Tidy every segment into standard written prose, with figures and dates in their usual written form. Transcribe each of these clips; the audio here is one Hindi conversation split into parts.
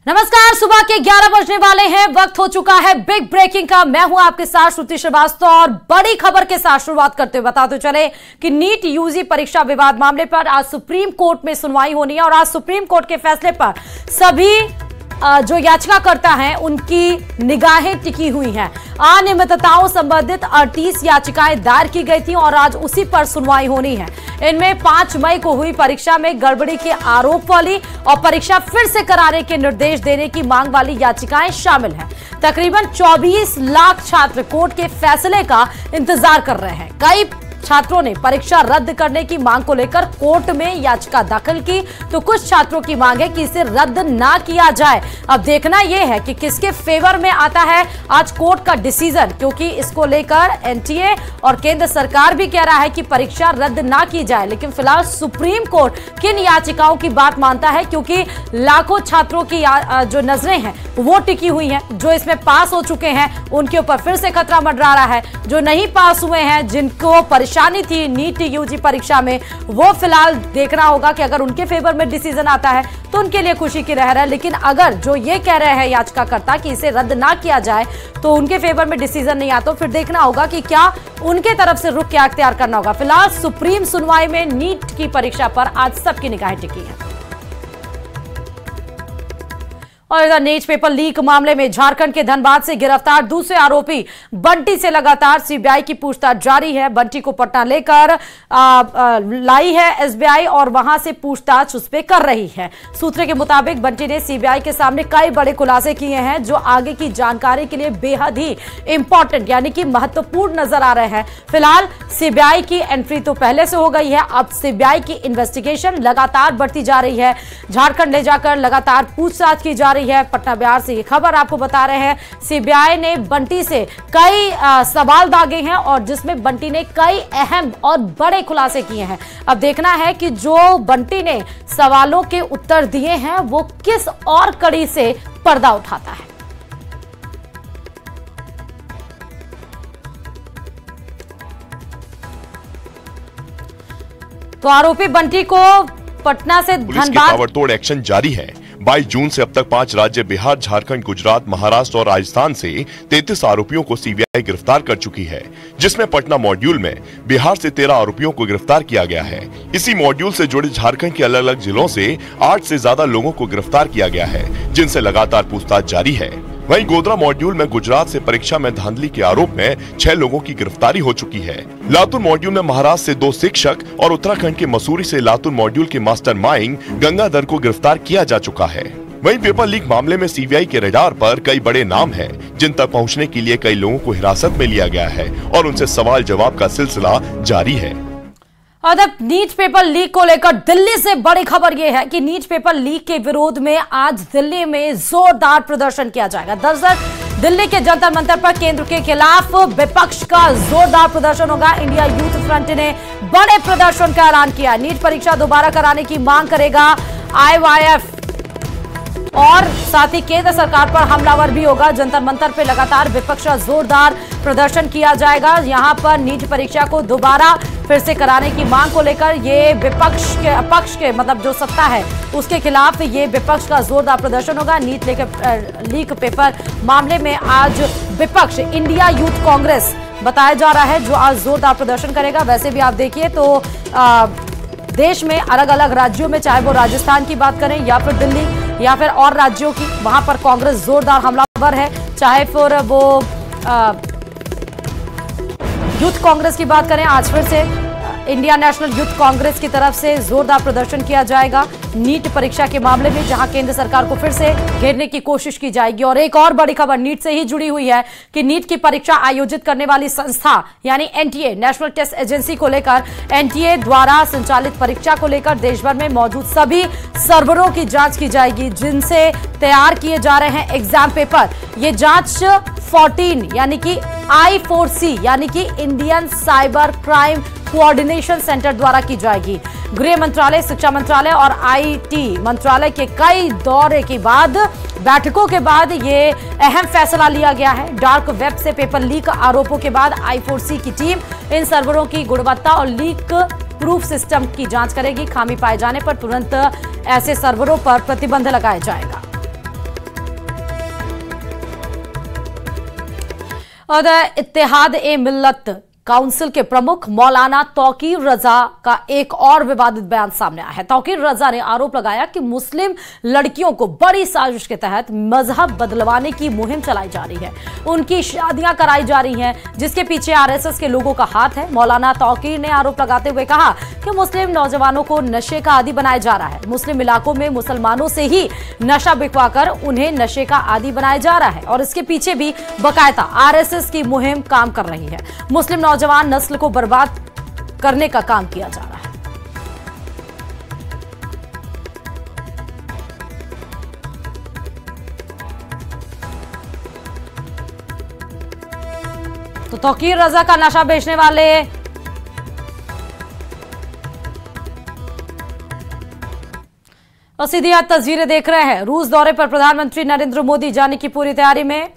नमस्कार, सुबह के 11 बजने वाले हैं। वक्त हो चुका है बिग ब्रेकिंग का। मैं हूं आपके साथ श्रुति श्रीवास्तव और बड़ी खबर के साथ शुरुआत करते हुए बताते चले कि नीट यूजी परीक्षा विवाद मामले पर आज सुप्रीम कोर्ट में सुनवाई होनी है और आज सुप्रीम कोर्ट के फैसले पर सभी जो याचिकाकर्ता हैं उनकी निगाहें टिकी हुई हैं। अनियमितताओं संबंधित 38 याचिकाएं दायर की गई थी और आज उसी पर सुनवाई होनी है। इनमें 5 मई को हुई परीक्षा में गड़बड़ी के आरोप वाली और परीक्षा फिर से कराने के निर्देश देने की मांग वाली याचिकाएं शामिल हैं। तकरीबन 24 लाख छात्र कोर्ट के फैसले का इंतजार कर रहे हैं। कई छात्रों ने परीक्षा रद्द करने की मांग को लेकर कोर्ट में याचिका दाखिल की, तो कुछ छात्रों की मांग है कि इसे रद्द ना किया जाए। अब देखना यह है कि किसके फेवर में आता है आज कोर्ट का डिसीजन, क्योंकि इसको लेकर एनटीए और केंद्र सरकार भी कह रहा है कि परीक्षा रद्द ना की जाए। लेकिन फिलहाल सुप्रीम कोर्ट किन याचिकाओं की बात मानता है, क्योंकि लाखों छात्रों की जो नजरें हैं वो टिकी हुई हैं। जो इसमें पास हो चुके हैं उनके ऊपर फिर से खतरा मंडरा रहा है, जो नहीं पास हुए हैं, जिनको परेशानी थी नीट यूजी परीक्षा में, वो फिलहाल देखना होगा कि अगर उनके फेवर में डिसीजन आता है तो उनके लिए खुशी की लहर है। लेकिन अगर जो ये कह रहे हैं याचिकाकर्ता कि इसे रद्द ना किया जाए तो उनके फेवर में डिसीजन नहीं आता, तो फिर देखना होगा कि क्या उनके तरफ से रुख क्या अख्तियार करना होगा। फिलहाल सुप्रीम सुनवाई में नीट की परीक्षा पर आज सबकी निगाहें टिकी हैं। और इधर नीट पेपर लीक मामले में झारखंड के धनबाद से गिरफ्तार दूसरे आरोपी बंटी से लगातार सीबीआई की पूछताछ जारी है। बंटी को पटना लेकर लाई है एसबीआई और वहां से पूछताछ उस पर कर रही है। सूत्रों के मुताबिक बंटी ने सीबीआई के सामने कई बड़े खुलासे किए हैं जो आगे की जानकारी के लिए बेहद ही इंपॉर्टेंट यानी कि महत्वपूर्ण नजर आ रहे हैं। फिलहाल सीबीआई की एंट्री तो पहले से हो गई है, अब सीबीआई की इन्वेस्टिगेशन लगातार बढ़ती जा रही है। झारखंड ले जाकर लगातार पूछताछ की जा रही है। पटना बिहार से ये खबर आपको बता रहे हैं। सीबीआई ने बंटी से कई सवाल दागे हैं और जिसमें बंटी ने कई अहम और बड़े खुलासे किए हैं। अब देखना है कि जो बंटी ने सवालों के उत्तर दिए हैं वो किस और कड़ी से पर्दा उठाता है। तो आरोपी बंटी को पटना से धनबाद ताबड़तोड़ एक्शन जारी है। 22 जून से अब तक 5 राज्य बिहार, झारखंड, गुजरात, महाराष्ट्र और राजस्थान से 33 आरोपियों को सीबीआई गिरफ्तार कर चुकी है, जिसमें पटना मॉड्यूल में बिहार से 13 आरोपियों को गिरफ्तार किया गया है। इसी मॉड्यूल से जुड़े झारखंड के अलग अलग जिलों से 8 से ज्यादा लोगों को गिरफ्तार किया गया है, जिनसे लगातार पूछताछ जारी है। वहीं गोधरा मॉड्यूल में गुजरात से परीक्षा में धांधली के आरोप में 6 लोगों की गिरफ्तारी हो चुकी है। लातूर मॉड्यूल में महाराष्ट्र से 2 शिक्षक और उत्तराखंड के मसूरी से लातूर मॉड्यूल के मास्टरमाइंड गंगाधर को गिरफ्तार किया जा चुका है। वहीं पेपर लीक मामले में सीबीआई के रडार पर कई बड़े नाम हैं, जिन तक पहुंचने के लिए कई लोगों को हिरासत में लिया गया है और उनसे सवाल जवाब का सिलसिला जारी है। और नीट पेपर लीक को लेकर दिल्ली से बड़ी खबर यह है कि नीट पेपर लीक के विरोध में आज दिल्ली में जोरदार प्रदर्शन किया जाएगा। दरअसल दिल्ली के जंतर मंतर पर केंद्र के खिलाफ विपक्ष का जोरदार प्रदर्शन होगा। इंडिया यूथ फ्रंट ने बड़े प्रदर्शन का ऐलान किया। नीट परीक्षा दोबारा कराने की मांग करेगा IYF और साथ ही केंद्र सरकार पर हमलावर भी होगा। जंतर मंतर पे लगातार विपक्ष का जोरदार प्रदर्शन किया जाएगा। यहां पर नीट परीक्षा को दोबारा फिर से कराने की मांग को लेकर ये विपक्ष के अपक्ष के मतलब जो सत्ता है उसके खिलाफ ये विपक्ष का जोरदार प्रदर्शन होगा। नीट लीक पेपर मामले में आज विपक्ष इंडिया यूथ कांग्रेस बताया जा रहा है जो आज जोरदार प्रदर्शन करेगा। वैसे भी आप देखिए तो देश में अलग अलग राज्यों में, चाहे वो राजस्थान की बात करें या फिर दिल्ली या फिर और राज्यों की, वहां पर कांग्रेस जोरदार हमलावर है। चाहे फिर वो यूथ कांग्रेस की बात करें, आज फिर से इंडिया नेशनल यूथ कांग्रेस की तरफ से जोरदार प्रदर्शन किया जाएगा नीट परीक्षा के मामले में, जहां केंद्र सरकार को फिर से घेरने की कोशिश की जाएगी। और एक और बड़ी खबर नीट से ही जुड़ी हुई है कि नीट की परीक्षा आयोजित करने वाली संस्था यानी एनटीए, नेशनल टेस्ट एजेंसी को लेकर एनटीए द्वारा संचालित परीक्षा को लेकर देश भर में मौजूद सभी सर्वरों की जांच की जाएगी, जिनसे तैयार किए जा रहे हैं एग्जाम पेपर। ये जांच 14 यानी कि I4C यानी कि Indian cyber crime coordination centre द्वारा की जाएगी। गृह मंत्रालय, शिक्षा मंत्रालय और आईटी मंत्रालय के कई दौरे के बाद, बैठकों के बाद ये अहम फैसला लिया गया है। डार्क वेब से पेपर लीक आरोपों के बाद I4C की टीम इन सर्वरों की गुणवत्ता और लीक प्रूफ सिस्टम की जांच करेगी। खामी पाए जाने पर तुरंत ऐसे सर्वरों पर प्रतिबंध लगाया जाएगा। और इत्तेहाद ए मिल्लत काउंसिल के प्रमुख मौलाना तौकीर रजा का एक और विवादित बयान सामने आया है। तौकीर रजा ने आरोप लगाया कि मुस्लिम लड़कियों को बड़ी साजिश के तहत मजहब बदलवाने की मुहिम चलाई जा रही है, उनकी शादियां कराई जा रही हैं, जिसके पीछे आरएसएस के लोगों का हाथ है। मौलाना तौकीर ने आरोप लगाते हुए कहा कि मुस्लिम नौजवानों को नशे का आदी बनाया जा रहा है। मुस्लिम इलाकों में मुसलमानों से ही नशा बिकवाकर उन्हें नशे का आदी बनाया जा रहा है और इसके पीछे भी बाकायदा आरएसएस की मुहिम काम कर रही है। मुस्लिम नौजवान नस्ल को बर्बाद करने का काम किया जा रहा है। तो तौकीर रजा का नशा बेचने वाले और सीधी आज तस्वीरें देख रहे हैं। रूस दौरे पर प्रधानमंत्री नरेंद्र मोदी जाने की पूरी तैयारी में।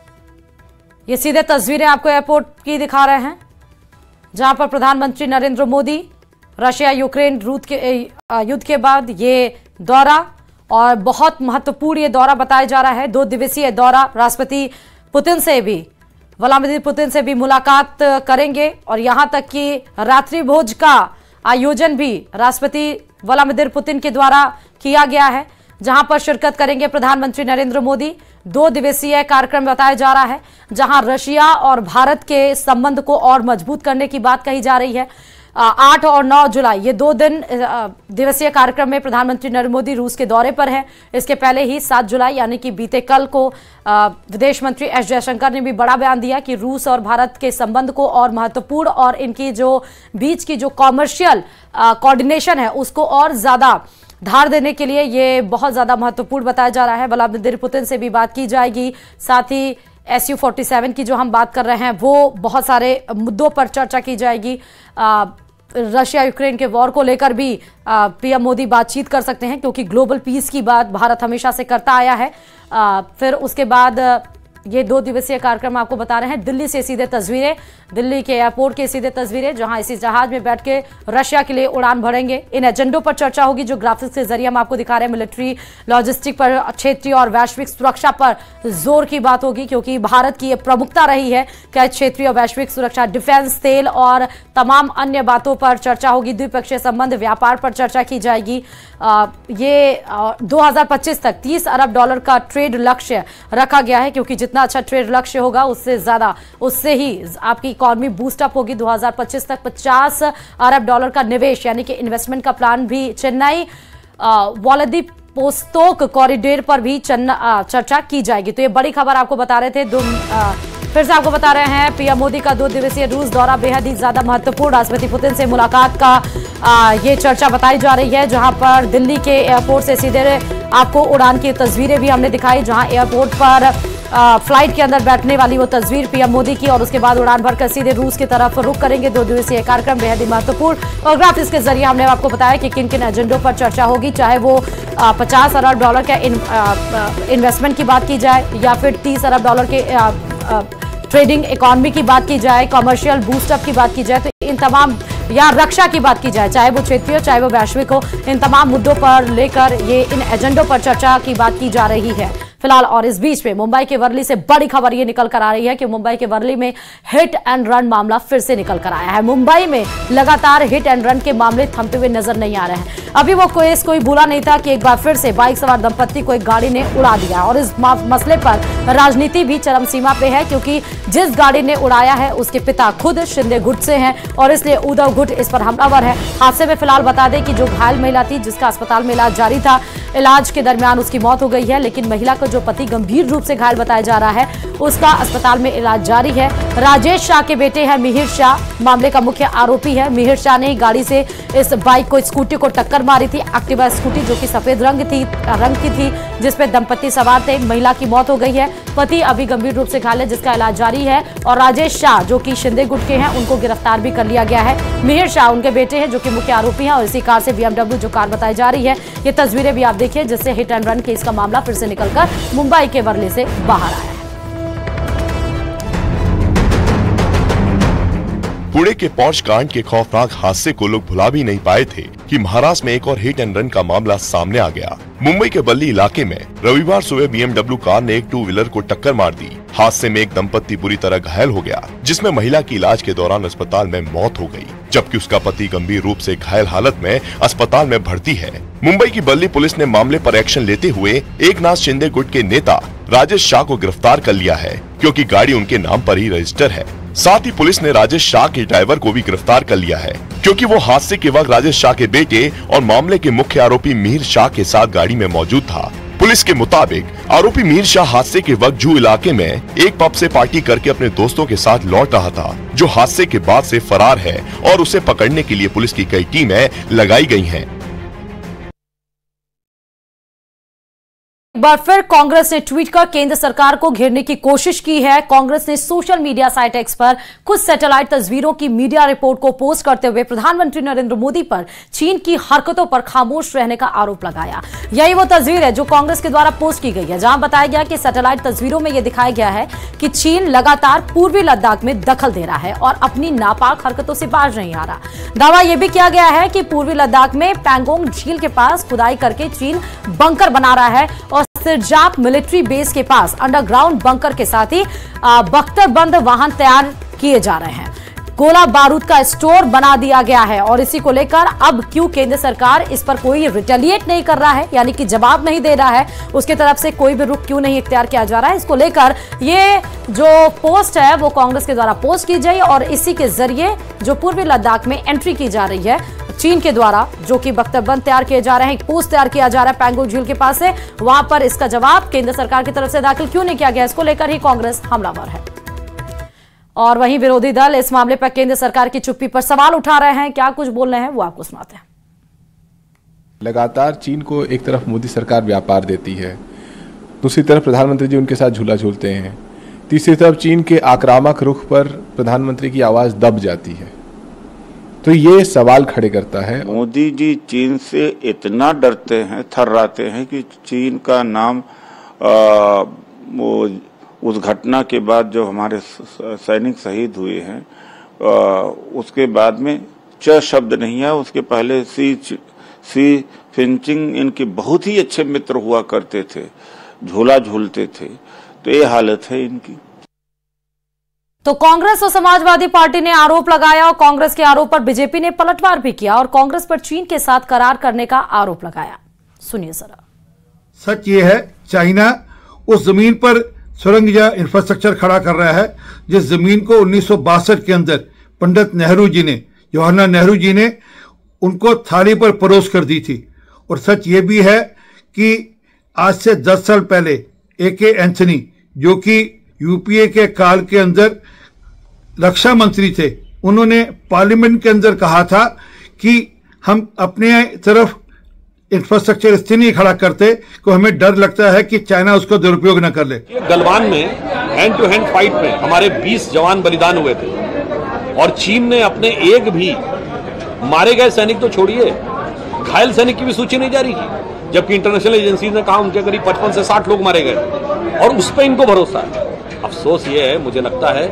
ये सीधे तस्वीरें आपको एयरपोर्ट की दिखा रहे हैं, जहां पर प्रधानमंत्री नरेंद्र मोदी रशिया यूक्रेन युद्ध के बाद ये दौरा, और बहुत महत्वपूर्ण ये दौरा बताया जा रहा है। 2 दिवसीय दौरा, राष्ट्रपति पुतिन से भी, व्लादिमीर पुतिन से भी मुलाकात करेंगे और यहां तक कि रात्रि भोज का आयोजन भी राष्ट्रपति व्लादिमीर पुतिन के द्वारा किया गया है, जहां पर शिरकत करेंगे प्रधानमंत्री नरेंद्र मोदी। 2 दिवसीय कार्यक्रम बताया जा रहा है, जहां रशिया और भारत के संबंध को और मजबूत करने की बात कही जा रही है। 8 और 9 जुलाई ये 2 दिन दिवसीय कार्यक्रम में प्रधानमंत्री नरेंद्र मोदी रूस के दौरे पर हैं। इसके पहले ही 7 जुलाई यानी कि बीते कल को विदेश मंत्री एस जयशंकर ने भी बड़ा बयान दिया कि रूस और भारत के संबंध को और महत्वपूर्ण और इनकी जो बीच की जो कॉमर्शियल कोऑर्डिनेशन है उसको और ज्यादा धार देने के लिए ये बहुत ज्यादा महत्वपूर्ण बताया जा रहा है। व्लादिमीर पुतिन से भी बात की जाएगी, साथ ही SU-47 की जो हम बात कर रहे हैं वो बहुत सारे मुद्दों पर चर्चा की जाएगी। रशिया यूक्रेन के वॉर को लेकर भी पीएम मोदी बातचीत कर सकते हैं, क्योंकि ग्लोबल पीस की बात भारत हमेशा से करता आया है। फिर उसके बाद ये 2 दिवसीय कार्यक्रम आपको बता रहे हैं। दिल्ली से सीधे तस्वीरें, दिल्ली के एयरपोर्ट के सीधे तस्वीरें, जहां इसी जहाज में बैठ के रशिया के लिए उड़ान भरेंगे। इन एजेंडों पर चर्चा होगी जो ग्राफिक्स के जरिए हम आपको दिखा रहे हैं। मिलिट्री, लॉजिस्टिक पर, क्षेत्रीय और वैश्विक सुरक्षा पर जोर की बात होगी, क्योंकि भारत की यह प्रमुखता रही है कि क्षेत्रीय और वैश्विक सुरक्षा, डिफेंस, तेल और तमाम अन्य बातों पर चर्चा होगी। द्विपक्षीय संबंध, व्यापार पर चर्चा की जाएगी। ये 2025 तक $30 अरब का ट्रेड लक्ष्य रखा गया है, क्योंकि जितना अच्छा ट्रेड लक्ष्य होगा उससे ज्यादा, उससे ही आपकी इकोनॉमी बूस्टअप होगी। 2025 तक $50 अरब का निवेश यानी कि इन्वेस्टमेंट का प्लान भी। चेन्नई व्लादिवोस्तोक कॉरिडोर पर भी चर्चा की जाएगी। तो ये बड़ी खबर आपको बता रहे थे। फिर से आपको बता रहे हैं, पीएम मोदी का 2 दिवसीय रूस दौरा बेहद ही ज्यादा महत्वपूर्ण। राष्ट्रपति पुतिन से मुलाकात का ये चर्चा बताई जा रही है, जहां पर दिल्ली के एयरपोर्ट से सीधे आपको उड़ान की तस्वीरें भी हमने दिखाई, जहां एयरपोर्ट पर फ्लाइट के अंदर बैठने वाली वो तस्वीर पीएम मोदी की, और उसके बाद उड़ान भरकर सीधे रूस की तरफ रुख करेंगे। 2 दिवसीय कार्यक्रम बेहद ही महत्वपूर्ण। और ग्राफिक्स के जरिए हमने आपको बताया कि किन किन एजेंडों पर चर्चा होगी, चाहे वो $50 अरब का इन्वेस्टमेंट की बात की जाए, या फिर $30 अरब के ट्रेडिंग इकोनॉमी की बात की जाए, कमर्शियल बूस्टअप की बात की जाए, तो इन तमाम, या रक्षा की बात की जाए, चाहे वो क्षेत्रीय हो चाहे वो वैश्विक हो, इन तमाम मुद्दों पर लेकर ये इन एजेंडों पर चर्चा की बात की जा रही है फिलहाल। और इस बीच में मुंबई के वर्ली से बड़ी खबर ये निकल कर आ रही है कि मुंबई के वर्ली में हिट एंड रन मामला फिर से निकल कर आया है। मुंबई में लगातार हिट एंड रन के मामले थमते हुए नजर नहीं आ रहे हैं। अभी वो केस कोई भूला नहीं था कि एक बार फिर से बाइक सवार दंपत्ति को एक गाड़ी ने उड़ा दिया, और इस मसले पर राजनीति भी चरम सीमा पे है, क्योंकि जिस गाड़ी ने उड़ाया है उसके पिता खुद शिंदे गुट से हैं, और इसलिए उद्धव गुट इस पर हमलावर है। हादसे में फिलहाल बता दें कि जो घायल महिला थी, जिसका अस्पताल में इलाज जारी था, इलाज के दरमियान उसकी मौत हो गई है, लेकिन महिला का जो पति गंभीर रूप से घायल बताया जा रहा है, उसका अस्पताल में इलाज जारी है। राजेश शाह के बेटे हैं मिहिर शाह, मामले का मुख्य आरोपी है। मिहिर शाह ने गाड़ी से इस बाइक को, स्कूटी को टक्कर मारी थी, एक्टिवा स्कूटी जो कि सफेद रंग की थी, जिसपे दंपत्ति सवार थे। महिला की मौत हो गई है, पति अभी गंभीर रूप से घायल है, जिसका इलाज जारी है। और राजेश शाह जो कि शिंदे गुट के हैं, उनको गिरफ्तार भी कर लिया गया है। मिहिर शाह उनके बेटे हैं जो कि मुख्य आरोपी हैं, और इसी कार से BMW जो कार बताई जा रही है, ये तस्वीरें भी आप देखिए, जिससे हिट एंड रन केस का मामला फिर से निकलकर मुंबई के वर्ली से बाहर आया है। पुणे के पॉर्श कांड के खौफनाक हादसे को लोग भुला भी नहीं पाए थे कि महाराष्ट्र में एक और हिट एंड रन का मामला सामने आ गया। मुंबई के बल्ली इलाके में रविवार सुबह BMW कार ने एक 2-व्हीलर को टक्कर मार दी। हादसे में एक दंपत्ति बुरी तरह घायल हो गया, जिसमें महिला की इलाज के दौरान अस्पताल में मौत हो गई, जबकि उसका पति गंभीर रूप से घायल हालत में अस्पताल में भर्ती है। मुंबई की बल्ली पुलिस ने मामले पर एक्शन लेते हुए एकनाथ शिंदे गुट के नेता राजेश शाह को गिरफ्तार कर लिया है, क्योंकि गाड़ी उनके नाम पर ही रजिस्टर है। साथ ही पुलिस ने राजेश शाह के ड्राइवर को भी गिरफ्तार कर लिया है, क्योंकि वो हादसे के वक्त राजेश शाह के बेटे और मामले के मुख्य आरोपी मिहिर शाह के साथ गाड़ी में मौजूद था। पुलिस के मुताबिक आरोपी मिहिर शाह हादसे के वक्त जू इलाके में एक पब से पार्टी करके अपने दोस्तों के साथ लौट रहा था, जो हादसे के बाद से फरार है और उसे पकड़ने के लिए पुलिस की कई टीमें लगाई गई हैं। एक बार फिर कांग्रेस ने ट्वीट कर केंद्र सरकार को घेरने की कोशिश की है। कांग्रेस ने सोशल मीडिया साइट एक्स पर कुछ सैटेलाइट तस्वीरों की मीडिया रिपोर्ट को पोस्ट करते हुए प्रधानमंत्री नरेंद्र मोदी पर चीन की हरकतों पर खामोश रहने का आरोप लगाया। यही वो तस्वीर है जो कांग्रेस के द्वारा पोस्ट की गई है, जहां बताया गया कि सैटेलाइट तस्वीरों में यह दिखाया गया है कि चीन लगातार पूर्वी लद्दाख में दखल दे रहा है और अपनी नापाक हरकतों से बाज नहीं आ रहा। दावा यह भी किया गया है कि पूर्वी लद्दाख में पैंगोंग झील के पास खुदाई करके चीन बंकर बना रहा है और सिरजाप मिलिट्री बेस के पास अंडरग्राउंड बंकर के साथ ही बख्तरबंद वाहन तैयार किए जा रहे हैं। गोला बारूद का स्टोर बना दिया गया है और इसी को लेकर अब क्यों केंद्र सरकार इस पर कोई रिटेलिएट नहीं कर रहा है, यानी कि जवाब नहीं दे रहा है, उसकी तरफ से कोई भी रुख क्यों नहीं इख्तियार किया जा रहा है, इसको लेकर ये जो पोस्ट है वो कांग्रेस के द्वारा पोस्ट की गई और इसी के जरिए जो पूर्वी लद्दाख में एंट्री की जा रही है चीन के द्वारा, जो कि बख्तरबंद तैयार किए जा रहे हैं, एक पोस्ट तैयार किया जा रहा है पैंगोंग झील के पास से, वहां पर इसका जवाब केंद्र सरकार की तरफ से दाखिल क्यों नहीं किया गया, इसको लेकर ही कांग्रेस हमलावर है। और वहीं विरोधी दल इस मामले पर केंद्र सरकार की चुप्पी पर सवाल उठा रहे हैं। क्या कुछ बोल रहे हैं वो आपको सुनाते हैं। लगातार चीन को एक तरफ मोदी सरकार व्यापार देती है, दूसरी तरफ प्रधानमंत्री जी उनके साथ झूला झूलते हैं, तीसरी तरफ चीन के आक्रामक रुख पर प्रधानमंत्री की आवाज दब जाती है। तो ये सवाल खड़े करता है, मोदी जी चीन से इतना डरते हैं, थर्राते हैं कि चीन का नाम उस घटना के बाद जो हमारे सैनिक शहीद हुए हैं उसके बाद में च शब्द नहीं है, उसके पहले सी फिंचिंग इनके बहुत ही अच्छे मित्र हुआ करते थे, झूला झूलते थे। तो ये हालत है इनकी। तो कांग्रेस और समाजवादी पार्टी ने आरोप लगाया और कांग्रेस के आरोप पर बीजेपी ने पलटवार भी किया और कांग्रेस पर चीन के साथ करार करने का आरोप लगाया। सुनिए जरा। सच ये है, चाइना उस जमीन पर सुरंग या इंफ्रास्ट्रक्चर खड़ा कर रहा है जिस जमीन को 1962 के अंदर पंडित नेहरू जी ने, जवाहरलाल नेहरू जी ने उनको थाली पर परोस कर दी थी। और सच ये भी है कि आज से 10 साल पहले AK एंथनी, जो कि यूपीए के काल के अंदर रक्षा मंत्री थे, उन्होंने पार्लियामेंट के अंदर कहा था कि हम अपने तरफ इंफ्रास्ट्रक्चर इसलिए नहीं खड़ा करते कि हमें डर लगता है कि चाइना उसका दुरुपयोग न कर ले। गलवान में हैंड टू हैंड फाइट में हमारे 20 जवान बलिदान हुए थे और चीन ने अपने एक भी मारे गए सैनिक तो छोड़िए, घायल सैनिक की भी सूची नहीं जारी की, जबकि इंटरनेशनल एजेंसी ने कहा उनके करीब 55 से 60 लोग मारे गए और उस पर इनको भरोसा है। अफसोस ये है, मुझे लगता है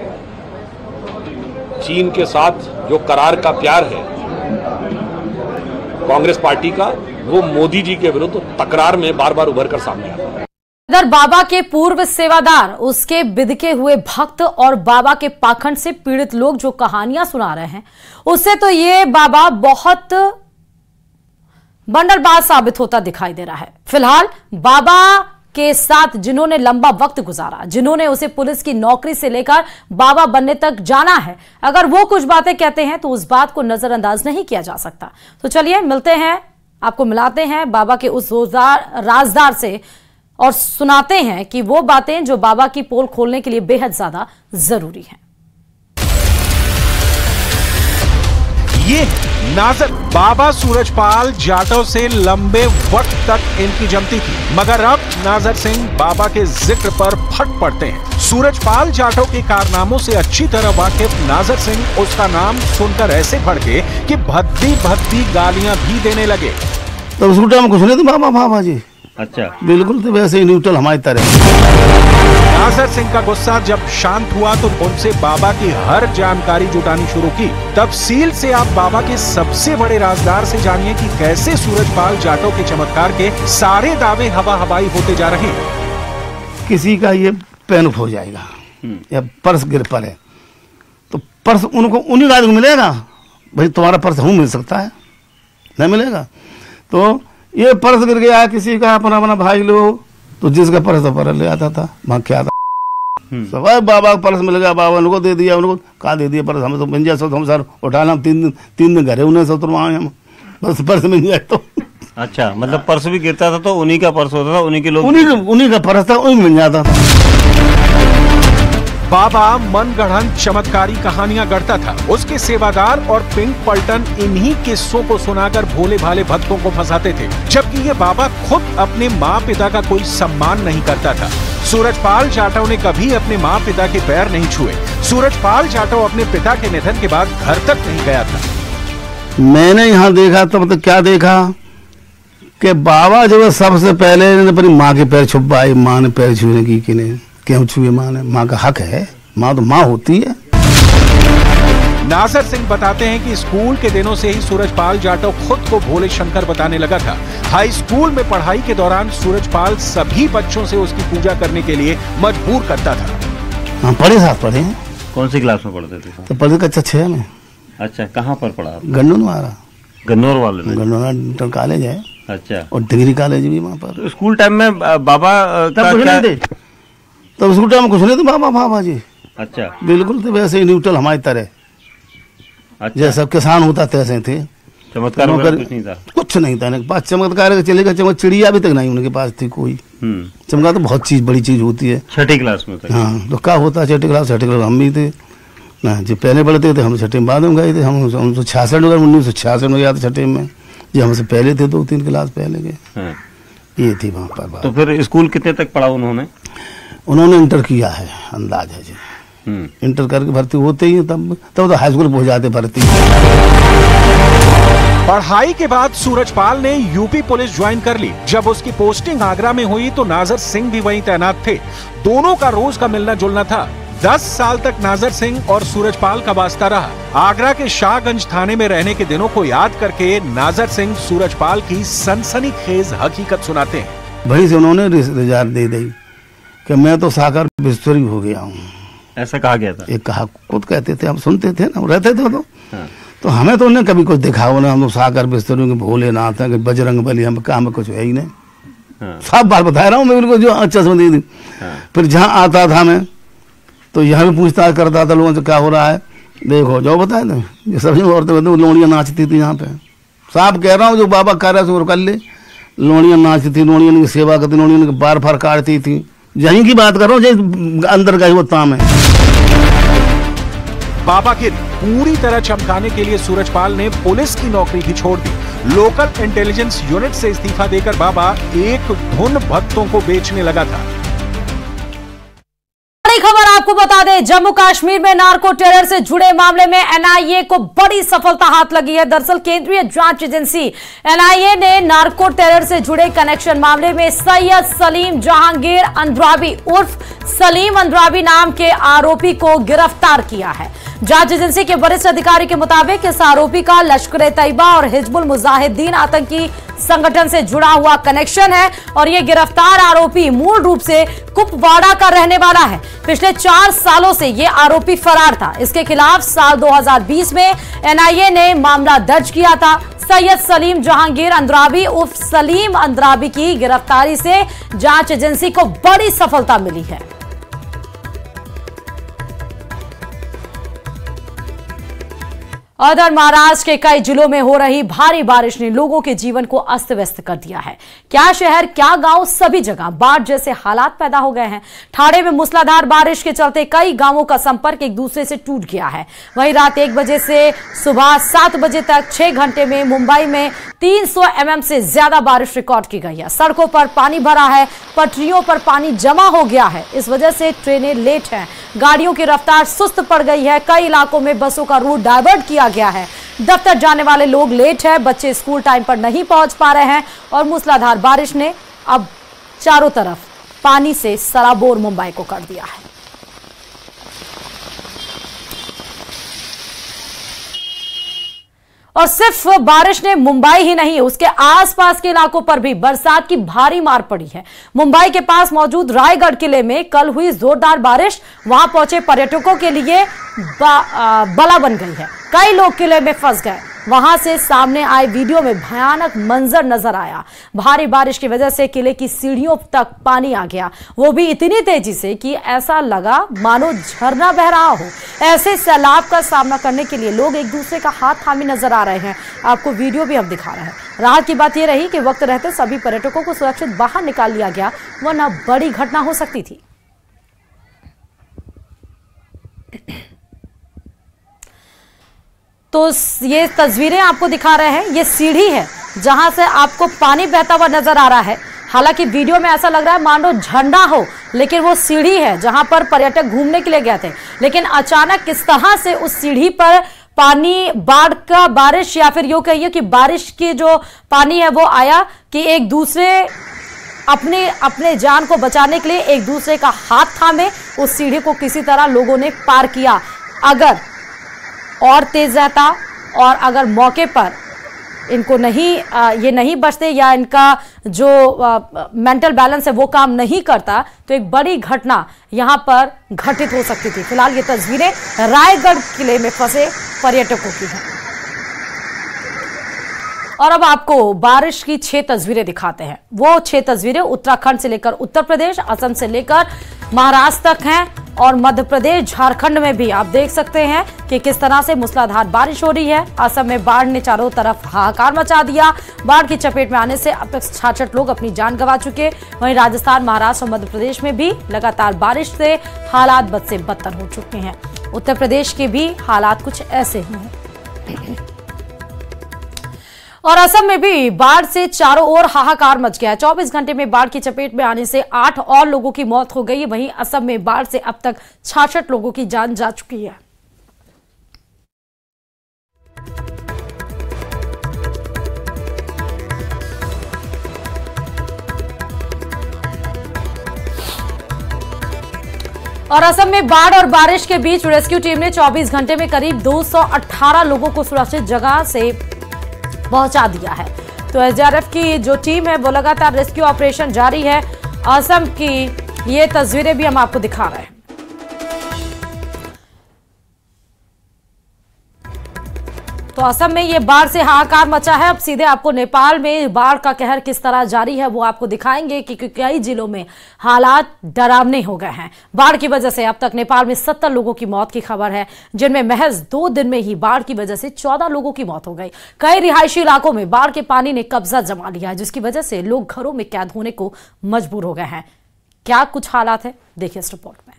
चीन के साथ जो करार का प्यार है कांग्रेस पार्टी का, वो मोदी जी के विरुद्ध तकरार में बार बार उभर कर सामने आता है। इधर बाबा के पूर्व सेवादार, उसके बिदके हुए भक्त और बाबा के पाखंड से पीड़ित लोग जो कहानियां सुना रहे हैं, उससे तो ये बाबा बहुत बंडलबाज साबित होता दिखाई दे रहा है। फिलहाल बाबा के साथ जिन्होंने लंबा वक्त गुजारा, जिन्होंने उसे पुलिस की नौकरी से लेकर बाबा बनने तक जाना है, अगर वो कुछ बातें कहते हैं तो उस बात को नजरअंदाज नहीं किया जा सकता। तो चलिए मिलते हैं, आपको मिलाते हैं बाबा के उस राजदार से और सुनाते हैं कि वो बातें जो बाबा की पोल खोलने के लिए बेहद ज्यादा जरूरी हैं। ये नाजर बाबा सूरजपाल जाटव से लंबे वक्त तक इनकी जमती थी, मगर अब नाजर सिंह बाबा के जिक्र पर फट पड़ते हैं। सूरजपाल जाटव के कारनामों से अच्छी तरह वाकिफ नाजर सिंह उसका नाम सुनकर ऐसे भड़के कि भद्दी भद्दी गालियां भी देने लगे। तो उस टाइम को सुने तो बाबा जी अच्छा, बिल्कुल तो वैसे ही न्यूट्रल हमारी तरह। नाजर सिंह का गुस्सा जब शांत हुआ तो उनसे बाबा की हर जानकारी जुटानी शुरू की। तफसील से आप बाबा के सबसे बड़े राजदार से जानिए कि कैसे सूरजपाल जाटव के चमत्कार के सारे दावे हवा हवाई होते जा रहे हैं। किसी का ये पेन हो जाएगा या पर्स गिर पड़े तो पर्स उनको उन्हीं गाड़ी को मिलेगा। भाई तुम्हारा पर्स हूँ मिल सकता है, नहीं मिलेगा। तो ये पर्स गिर गया किसी का, अपना अपना भाई लोग, तो जिसका पर्स था पर्स ले आता था, वहाँ क्या था सब बाबा का पर्स मिल गया, बाबा उनको दे दिया, उनको कहा दे दिया पर्स, हमें तो मिल जाए सो हम सर उठाना, हम 3 दिन घरे उन्हें सो तुरवाए हम, बस पर्स मिल जाए तो। अच्छा, मतलब पर्स भी गिरता था तो उन्हीं का पर्स होता था, उन्हीं के लोग, उन्हीं का पर्स था, उन्हीं मिल जाता था। बाबा मनगढ़ंत चमत्कारी कहानियां गढ़ता था। उसके सेवादार और पिंक पलटन इन्हीं किस्सों को सुनाकर भोले भाले भक्तों को फंसाते थे, जबकि ये बाबा खुद अपने माँ पिता का कोई सम्मान नहीं करता था। सूरजपाल जाटव ने कभी अपने माँ पिता के पैर नहीं छुए। सूरजपाल जाटव अपने पिता के निधन के बाद घर तक नहीं गया था। मैंने यहाँ देखा तो मतलब क्या देखा कि बाबा जो है सबसे पहले अपनी माँ के पैर छुपाए, माँ ने पैर छूने की कि नहीं, क्यों छुए माँ ने, माँ का हक है, माँ तो माँ होती है। नाजर सिंह बताते हैं कि स्कूल के दिनों से ही सूरजपाल जाटव खुद को भोले शंकर बताने लगा था। हाई स्कूल में पढ़ाई के दौरान सूरजपाल सभी बच्चों से उसकी पूजा करने के लिए मजबूर करता था। हाँ, पढ़े साथ पढ़े हैं। कौन सी क्लास में पढ़ते थे? तो पढ़े कक्षा 6 में। अच्छा, कहाँ पर पढ़ा? गन्नौर वाले गन्नौर इंटर कॉलेज है। अच्छा, और डिग्री कॉलेज भी वहाँ पर। तो स्कूल टाइम में बाबा तब स्कूल टाइम में कुछ नहीं था, बाबा जी। अच्छा, बिल्कुल तो वैसे ही न्यूट्रल हमारी तरह। अच्छा, जैसा किसान होता तैसे थे। चमत्कार कुछ नहीं था? कुछ नहीं था इनके पास। चमत्कार चलेगा, चिड़िया अभी तक नहीं उनके पास थी कोई। चमत्कार तो बहुत चीज बड़ी चीज होती है। 6ठी क्लास में था? हाँ, तो क्या होता है 6ठी क्लास हम भी थे ना, जो पहले पढ़ते थे हम 6ठी में बाद में गए थे। हम 1966 में 1966 में गया था 6ठी में, जो हमसे पहले थे 2-3 क्लास पहले के। ये थी वहाँ पर। तो फिर स्कूल कितने तक पढ़ा उन्होंने? उन्होंने इंटर किया है, अंदाज है जी। इंटर करके भर्ती होते ही तब तो हाई स्कूल पहुंच जाते भर्ती। पढ़ाई के बाद सूरजपाल ने यूपी पुलिस ज्वाइन कर ली। जब उसकी पोस्टिंग आगरा में हुई तो नाजर सिंह भी वहीं तैनात थे। दोनों का रोज का मिलना जुलना था। 10 साल तक नाजर सिंह और सूरजपाल का वास्ता रहा। आगरा के शाहगंज थाने में रहने के दिनों को याद करके नाजर सिंह सूरजपाल की सनसनीखेज हकीकत सुनाते हैं। वहीं से उन्होंने रिजार्ट दे दी कि मैं तो साकार बिस्तरी हो गया हूँ। ऐसा कहा गया था? एक कहा खुद कहते थे, हम सुनते थे ना, रहते थे तो। हाँ। तो हमें तो उन्हें कभी कुछ दिखा हो ना, हम लोग साकार बिस्तरी के भोलेनाथ हैं कि बजरंग बली, हम काम में कुछ है ही नहीं। हाँ। सब बात बता रहा हूँ मैं उनको जो अच्छा समझ दी। हाँ। फिर जहाँ आता था मैं तो यहाँ भी पूछताछ करता था लोगों से क्या हो रहा है, देखो जो बताए ना, ये सभी औरतें लोहड़ियाँ नाचती थी यहाँ पे। साफ कह रहा हूँ, जो बाबा कर रहा है कर ले। लोहड़ियाँ नाचती थी, लोहड़ियाँ की सेवा करती, लोहड़ियाँ की बार फार काटती थी। यहीं की बात कर रहा हूँ, जैसे अंदर का ही वो ताम है। बाबा की पूरी तरह चमकाने के लिए सूरजपाल ने पुलिस की नौकरी भी छोड़ दी। लोकल इंटेलिजेंस यूनिट से इस्तीफा देकर बाबा एक धुन भक्तों को बेचने लगा था। खबर आपको बता दें, जम्मू कश्मीर में नार्को टेरर से जुड़े मामले में एनआईए को बड़ी सफलता हाथ लगी है। दरअसल केंद्रीय जांच एजेंसी एनआईए ने नार्को टेरर से जुड़े कनेक्शन मामले में सैयद सलीम जहांगीर अंद्राबी उर्फ सलीम अंद्राबी नाम के आरोपी को गिरफ्तार किया है। जांच एजेंसी के वरिष्ठ अधिकारी के मुताबिक इस आरोपी का लश्कर-ए-तैयबा और हिजबुल मुजाहिदीन आतंकी संगठन से जुड़ा हुआ कनेक्शन है और यह गिरफ्तार आरोपी मूल रूप से कुपवाड़ा का रहने वाला है। पिछले 4 सालों से यह आरोपी फरार था। इसके खिलाफ साल 2020 में एनआईए ने मामला दर्ज किया था। सैयद सलीम जहांगीर अंद्राबी उर्फ सलीम अंद्राबी की गिरफ्तारी से जांच एजेंसी को बड़ी सफलता मिली है। उधर महाराष्ट्र के कई जिलों में हो रही भारी बारिश ने लोगों के जीवन को अस्त व्यस्त कर दिया है। क्या शहर क्या गांव, सभी जगह बाढ़ जैसे हालात पैदा हो गए हैं। ठाणे में मूसलाधार बारिश के चलते कई गांवों का संपर्क एक दूसरे से टूट गया है। वहीं रात 1 बजे से सुबह 7 बजे तक 6 घंटे में मुंबई में 300 mm से ज्यादा बारिश रिकॉर्ड की गई है। सड़कों पर पानी भरा है, पटरियों पर पानी जमा हो गया है। इस वजह से ट्रेनें लेट हैं, गाड़ियों की रफ्तार सुस्त पड़ गई है। कई इलाकों में बसों का रूट डायवर्ट किया गया है। दफ्तर जाने वाले लोग लेट है, बच्चे स्कूल टाइम पर नहीं पहुंच पा रहे हैं और मूसलाधार बारिश ने अब चारों तरफ पानी से सराबोर मुंबई को कर दिया है। और सिर्फ बारिश ने मुंबई ही नहीं, उसके आसपास के इलाकों पर भी बरसात की भारी मार पड़ी है। मुंबई के पास मौजूद रायगढ़ किले में कल हुई जोरदार बारिश वहां पहुंचे पर्यटकों के लिए बला बन गई है। कई लोग किले में फंस गए। वहां से सामने आए वीडियो में भयानक मंजर नजर आया। भारी बारिश की वजह से किले की सीढ़ियों तक पानी आ गया, वो भी इतनी तेजी से कि ऐसा लगा मानो झरना बह रहा हो। ऐसे सैलाब का सामना करने के लिए लोग एक दूसरे का हाथ थामे नजर आ रहे हैं। आपको वीडियो भी हम दिखा रहे हैं। राहत की बात यह रही कि वक्त रहते सभी पर्यटकों को सुरक्षित बाहर निकाल लिया गया, वरना बड़ी घटना हो सकती थी। तो ये तस्वीरें आपको दिखा रहे हैं, ये सीढ़ी है जहां से आपको पानी बहता हुआ नजर आ रहा है। हालांकि वीडियो में ऐसा लग रहा है मानो झरना हो, लेकिन वो सीढ़ी है जहां पर पर्यटक घूमने के लिए गए थे। लेकिन अचानक किस तरह से उस सीढ़ी पर पानी, बाढ़ का बारिश या फिर यूं कहिए कि बारिश की जो पानी है वो आया कि एक दूसरे अपने जान को बचाने के लिए एक दूसरे का हाथ थामे उस सीढ़ी को किसी तरह लोगों ने पार किया। अगर और तेज रहता और अगर मौके पर इनको ये नहीं बचते या इनका जो मेंटल बैलेंस है वो काम नहीं करता तो एक बड़ी घटना यहां पर घटित हो सकती थी। फिलहाल ये तस्वीरें रायगढ़ किले में फंसे पर्यटकों की हैं। और अब आपको बारिश की 6 तस्वीरें दिखाते हैं। वो 6 तस्वीरें उत्तराखंड से लेकर उत्तर प्रदेश, असम से लेकर महाराष्ट्र तक हैं और मध्य प्रदेश, झारखंड में भी आप देख सकते हैं कि किस तरह से मूसलाधार बारिश हो रही है। असम में बाढ़ ने चारों तरफ हाहाकार मचा दिया। बाढ़ की चपेट में आने से अब तक 66 लोग अपनी जान गंवा चुके। वहीं राजस्थान, महाराष्ट्र और मध्य प्रदेश में भी लगातार बारिश से हालात बद से बदतर हो चुके हैं। उत्तर प्रदेश के भी हालात कुछ ऐसे ही हैं और असम में भी बाढ़ से चारों ओर हाहाकार मच गया है। 24 घंटे में बाढ़ की चपेट में आने से 8 और लोगों की मौत हो गई। वहीं असम में बाढ़ से अब तक 66 लोगों की जान जा चुकी है। और असम में बाढ़ और बारिश के बीच रेस्क्यू टीम ने 24 घंटे में करीब 218 लोगों को सुरक्षित जगह से पहुंचा दिया है। तो एसडीआरएफ की जो टीम है वो लगातार रेस्क्यू ऑपरेशन जारी है। असम की ये तस्वीरें भी हम आपको दिखा रहे हैं। तो असम में ये बाढ़ से हाहाकार मचा है। अब सीधे आपको नेपाल में बाढ़ का कहर किस तरह जारी है वो आपको दिखाएंगे कि कई जिलों में हालात डरावने हो गए हैं। बाढ़ की वजह से अब तक नेपाल में 70 लोगों की मौत की खबर है, जिनमें महज 2 दिन में ही बाढ़ की वजह से 14 लोगों की मौत हो गई। कई रिहायशी इलाकों में बाढ़ के पानी ने कब्जा जमा लिया है, जिसकी वजह से लोग घरों में कैद होने को मजबूर हो गए हैं। क्या कुछ हालात है, देखिए इस रिपोर्ट में।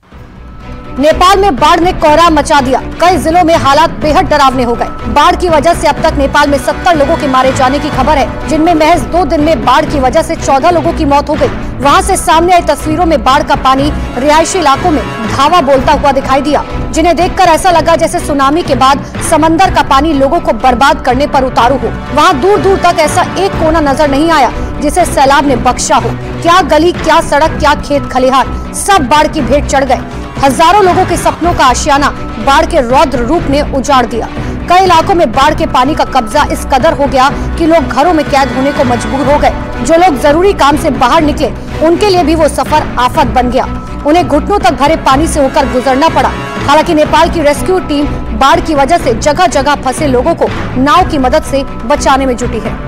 नेपाल में बाढ़ ने कोहराम मचा दिया। कई जिलों में हालात बेहद डरावने हो गए। बाढ़ की वजह से अब तक नेपाल में 70 लोगों के मारे जाने की खबर है, जिनमें महज 2 दिन में बाढ़ की वजह से 14 लोगों की मौत हो गई। वहां से सामने आई तस्वीरों में बाढ़ का पानी रिहायशी इलाकों में धावा बोलता हुआ दिखाई दिया, जिन्हें देखकर ऐसा लगा जैसे सुनामी के बाद समंदर का पानी लोगों को बर्बाद करने पर उतारू हो। वहाँ दूर दूर तक ऐसा एक कोना नजर नहीं आया जिसे सैलाब ने बख्शा हो। क्या गली, क्या सड़क, क्या खेत खलिहान, सब बाढ़ की भेंट चढ़ गए। हजारों लोगों के सपनों का आशियाना बाढ़ के रौद्र रूप ने उजाड़ दिया। कई इलाकों में बाढ़ के पानी का कब्जा इस कदर हो गया कि लोग घरों में कैद होने को मजबूर हो गए। जो लोग जरूरी काम से बाहर निकले, उनके लिए भी वो सफर आफत बन गया। उन्हें घुटनों तक भरे पानी से होकर गुजरना पड़ा। हालांकि नेपाल की रेस्क्यू टीम बाढ़ की वजह से जगह जगह फंसे लोगों को नाव की मदद से बचाने में जुटी है।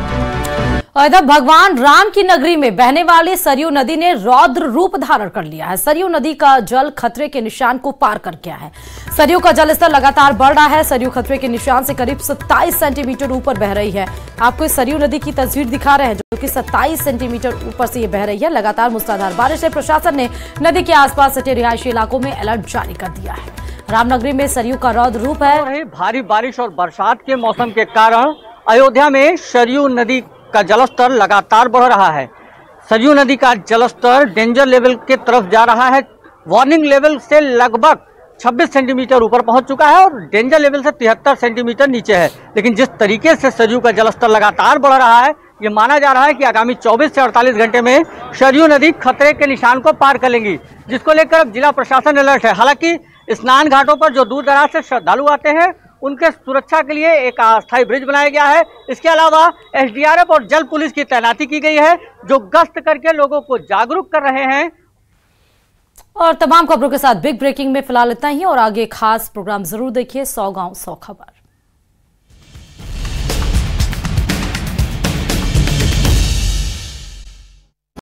और इधर भगवान राम की नगरी में बहने वाली सरयू नदी ने रौद्र रूप धारण कर लिया है। सरयू नदी का जल खतरे के निशान को पार कर गया है। सरयू का जलस्तर लगातार बढ़ रहा है। सरयू खतरे के निशान से करीब 27 सेंटीमीटर ऊपर बह रही है। आपको इस सरयू नदी की तस्वीर दिखा रहे हैं, जो कि 27 सेंटीमीटर ऊपर से ये बह रही है। लगातार मूसलाधार बारिश से प्रशासन ने नदी के आसपास सटे रिहायशी इलाकों में अलर्ट जारी कर दिया है। रामनगरी में सरयू का रौद्र रूप है। भारी बारिश और बरसात के मौसम के कारण अयोध्या में सरयू नदी का जलस्तर लगातार बढ़ रहा है। सरयू नदी का जलस्तर डेंजर लेवल के तरफ जा रहा है। वार्निंग लेवल से लगभग 26 सेंटीमीटर ऊपर पहुंच चुका है और डेंजर लेवल से 73 सेंटीमीटर नीचे है। लेकिन जिस तरीके से सरयू का जलस्तर लगातार बढ़ रहा है, ये माना जा रहा है कि आगामी 24 से 48 घंटे में सरयू नदी खतरे के निशान को पार कर लेंगी, जिसको लेकर अब जिला प्रशासन अलर्ट है। हालांकि स्नान घाटों पर जो दूर दराज से श्रद्धालु आते हैं उनके सुरक्षा के लिए एक अस्थायी ब्रिज बनाया गया है। इसके अलावा एसडीआरएफ और जल पुलिस की तैनाती की गई है, जो गश्त करके लोगों को जागरूक कर रहे हैं। और तमाम खबरों के साथ बिग ब्रेकिंग में फिलहाल इतना ही, और आगे खास प्रोग्राम जरूर देखिए 100 गांव 100 खबर।